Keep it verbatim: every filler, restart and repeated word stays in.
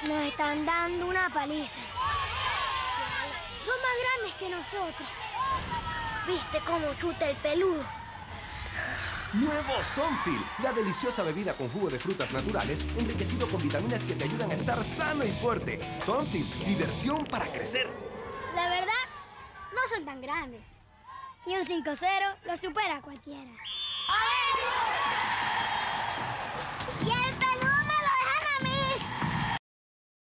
Nos están dando una paliza. Son más grandes que nosotros. ¿Viste cómo chuta el peludo? Nuevo Sonfil, la deliciosa bebida con jugo de frutas naturales enriquecido con vitaminas que te ayudan a estar sano y fuerte. Sonfil, diversión para crecer. La verdad, no son tan grandes. Y un cinco cero lo supera cualquiera. ¡A ver!